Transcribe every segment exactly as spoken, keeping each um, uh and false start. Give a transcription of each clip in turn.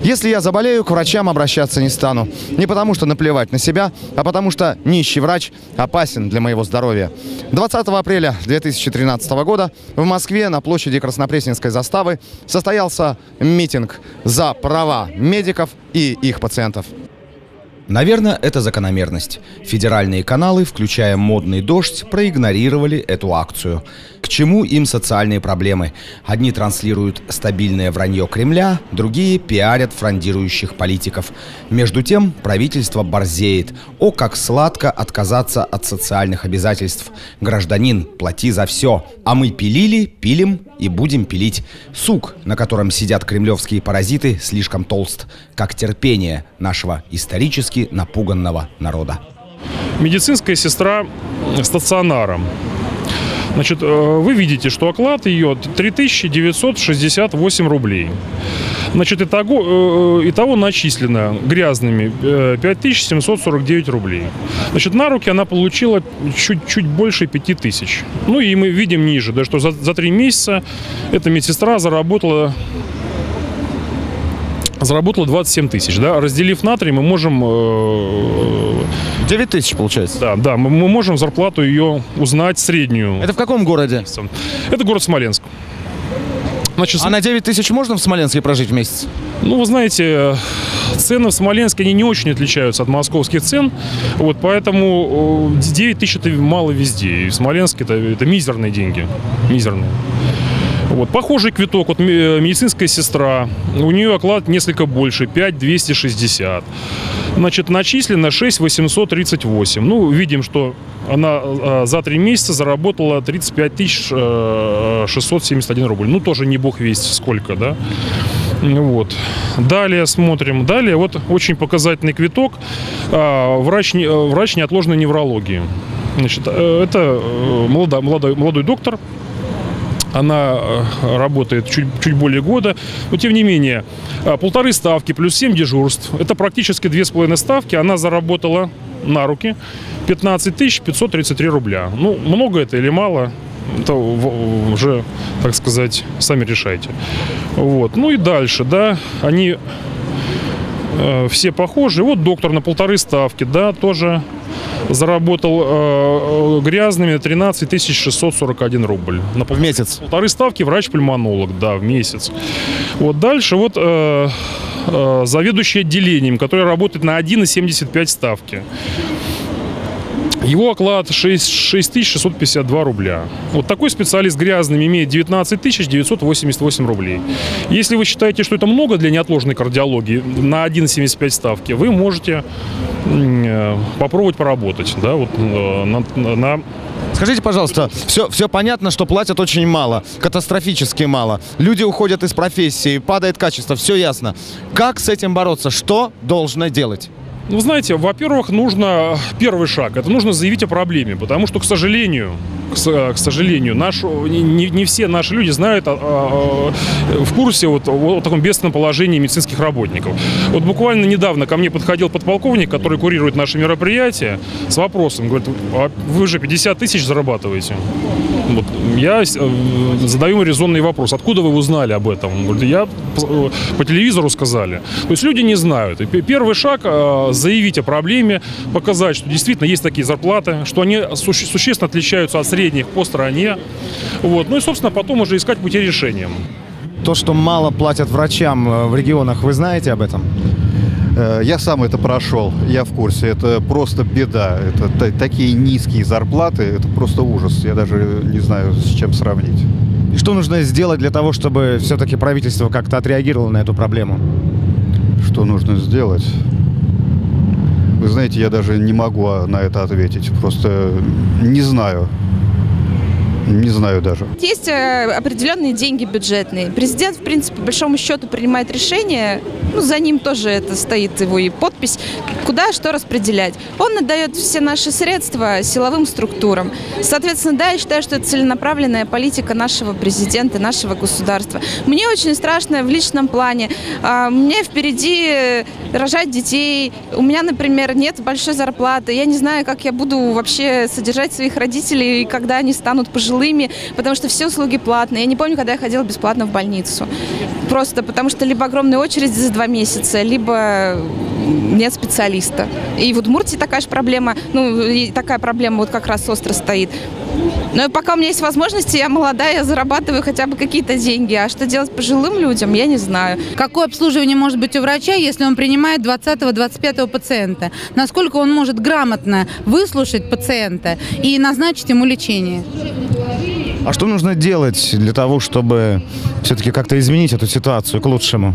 Если я заболею, к врачам обращаться не стану. Не потому что наплевать на себя, а потому что нищий врач опасен для моего здоровья. двадцатого апреля две тысячи тринадцатого года в Москве на площади Краснопресненской заставы состоялся митинг за права медиков и их пациентов. Наверное, это закономерность. Федеральные каналы, включая «Модный дождь», проигнорировали эту акцию. К чему им социальные проблемы? Одни транслируют стабильное вранье Кремля, другие пиарят фрондирующих политиков. Между тем правительство борзеет. О, как сладко отказаться от социальных обязательств. Гражданин, плати за все. А мы пилили, пилим и будем пилить. Сук, на котором сидят кремлевские паразиты, слишком толст, как терпение нашего исторически напуганного народа. Медицинская сестра стационара. Значит, вы видите, что оклад ее три тысячи девятьсот шестьдесят восемь рублей. Значит, итого, итого начислено грязными пять тысяч семьсот сорок девять рублей. Значит, на руки она получила чуть-чуть больше пяти тысяч. Ну и мы видим ниже, да, что за, за три месяца эта медсестра заработала... Заработала двадцать семь тысяч, да, разделив на три, мы можем... девять тысяч получается? Да, да, мы, мы можем зарплату ее узнать среднюю. Это в каком городе? Это город Смоленск. Значит, а на девять тысяч можно в Смоленске прожить в месяц? Ну, вы знаете, цены в Смоленске, они не очень отличаются от московских цен, вот, поэтому девять тысяч это мало везде, и в Смоленске это, это мизерные деньги, мизерные. Вот, похожий квиток, вот медицинская сестра, у нее оклад несколько больше, пять тысяч двести шестьдесят. Значит, начислено шесть тысяч восемьсот тридцать восемь. Ну, видим, что она а, за три месяца заработала тридцать пять тысяч шестьсот семьдесят один рубль. Ну, тоже не бог весть сколько, да. Вот. Далее смотрим. Далее вот очень показательный квиток. А, врач, врач неотложной неврологии. Значит, это молодой, молодой, молодой доктор. Она работает чуть, чуть более года, но тем не менее полторы ставки плюс семь дежурств. Это практически две с половиной ставки. Она заработала на руки пятнадцать тысяч пятьсот тридцать три рубля. Ну, много это или мало, это уже, так сказать, сами решайте. Вот. Ну и дальше, да, они э, все похожи. Вот доктор на полторы ставки, да, тоже заработал э, грязными тринадцать тысяч шестьсот сорок один рубль. На пол... В месяц? Полторы ставки врач-пульмонолог, да, в месяц. Вот дальше вот э, э, заведующий отделением, который работает на один и семьдесят пять ставки. Его оклад шесть тысяч шестьсот пятьдесят два рубля. Вот такой специалист грязными имеет девятнадцать тысяч девятьсот восемьдесят восемь рублей. Если вы считаете, что это много для неотложной кардиологии на один и семьдесят пять ставки, вы можете попробовать поработать, да, вот на, на... Скажите, пожалуйста, все, все понятно, что платят очень мало, катастрофически мало. Люди уходят из профессии, падает качество, все ясно. Как с этим бороться? Что должно делать? Вы знаете, во-первых, нужно первый шаг. Это нужно заявить о проблеме, потому что, к сожалению, к, к сожалению, наш, не, не все наши люди знают о, о, о, в курсе вот, о таком бедственном положении медицинских работников. Вот буквально недавно ко мне подходил подполковник, который курирует наши мероприятия, с вопросом, говорит: а вы же пятьдесят тысяч зарабатываете. Вот, я задаю ему резонный вопрос: откуда вы узнали об этом? Он говорит: я по, по телевизору сказали. То есть люди не знают. И первый шаг — заявить о проблеме, показать, что действительно есть такие зарплаты, что они суще- существенно отличаются от средних по стране. Вот. Ну и, собственно, потом уже искать пути решения. То, что мало платят врачам в регионах, вы знаете об этом? Я сам это прошел, я в курсе. Это просто беда. Это т- такие низкие зарплаты, это просто ужас. Я даже не знаю, с чем сравнить. И что нужно сделать для того, чтобы все-таки правительство как-то отреагировало на эту проблему? Что нужно сделать? Вы знаете, я даже не могу на это ответить. Просто не знаю. Не знаю даже. Есть определенные деньги бюджетные. Президент, в принципе, по большому счету принимает решение. Ну, за ним тоже это стоит его и подпись, куда что распределять. Он отдает все наши средства силовым структурам. Соответственно, да, я считаю, что это целенаправленная политика нашего президента, нашего государства. Мне очень страшно в личном плане. Мне впереди рожать детей. У меня, например, нет большой зарплаты. Я не знаю, как я буду вообще содержать своих родителей, когда они станут пожилыми. пожилыми, потому что все услуги платные. Я не помню, когда я ходила бесплатно в больницу. Просто потому что либо огромные очереди за два месяца, либо нет специалиста. И в Удмуртии такая же проблема, ну, и такая проблема вот как раз остро стоит. Но пока у меня есть возможности, я молодая, я зарабатываю хотя бы какие-то деньги. А что делать пожилым людям, я не знаю. Какое обслуживание может быть у врача, если он принимает двадцатого-двадцать пятого пациента? Насколько он может грамотно выслушать пациента и назначить ему лечение? А что нужно делать для того, чтобы все-таки как-то изменить эту ситуацию к лучшему?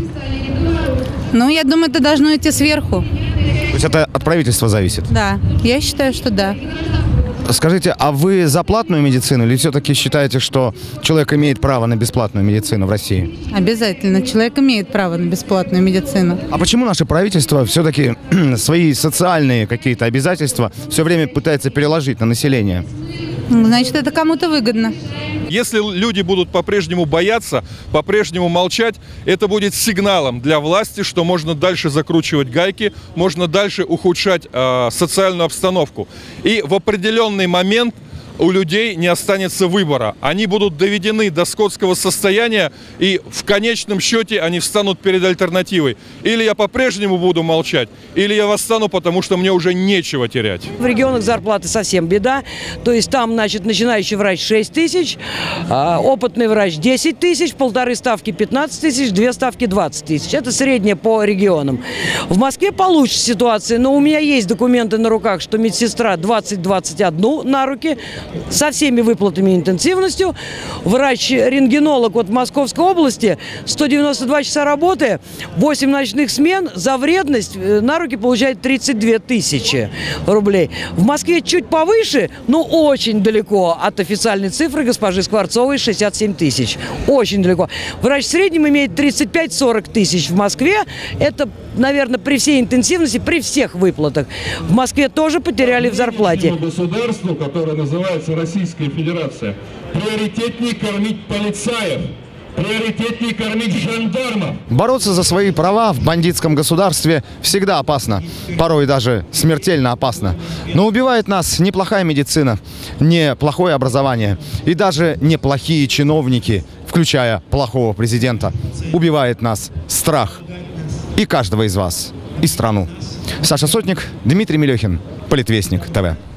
Ну, я думаю, это должно идти сверху. То есть это от правительства зависит? Да, я считаю, что да. Скажите, а вы за платную медицину или все-таки считаете, что человек имеет право на бесплатную медицину в России? Обязательно. Человек имеет право на бесплатную медицину. А почему наше правительство все-таки свои социальные какие-то обязательства все время пытается переложить на население? Значит, это кому-то выгодно. Если люди будут по-прежнему бояться, по-прежнему молчать, это будет сигналом для власти, что можно дальше закручивать гайки, можно дальше ухудшать э, социальную обстановку. И в определенный момент у людей не останется выбора. Они будут доведены до скотского состояния, и в конечном счете они встанут перед альтернативой. Или я по-прежнему буду молчать, или я восстану, потому что мне уже нечего терять. В регионах зарплаты совсем беда. То есть там, значит, начинающий врач шесть тысяч, опытный врач десять тысяч, полторы ставки пятнадцать тысяч, две ставки двадцать тысяч. Это среднее по регионам. В Москве получше ситуация, но у меня есть документы на руках, что медсестра двадцать-двадцать один на руки, со всеми выплатами и интенсивностью. Врач-рентгенолог вот в Московской области, сто девяносто два часа работы, восемь ночных смен, за вредность на руки получает тридцать две тысячи рублей. В Москве чуть повыше, но очень далеко от официальной цифры госпожи Скворцовой шестьдесят семь тысяч. Очень далеко. Врач в среднем имеет тридцать пять-сорок тысяч в Москве. Это, наверное, при всей интенсивности, при всех выплатах. В Москве тоже потеряли в зарплате. Государству, которое называется Российская Федерация, приоритетнее кормить полицаев, приоритетнее кормить жандармов. Бороться за свои права в бандитском государстве всегда опасно, порой даже смертельно опасно. Но убивает нас не плохая медицина, не плохое образование и даже не плохие чиновники, включая плохого президента. Убивает нас страх и каждого из вас, и страну. Саша Сотник, Дмитрий Мелехин, Политвестник ТВ.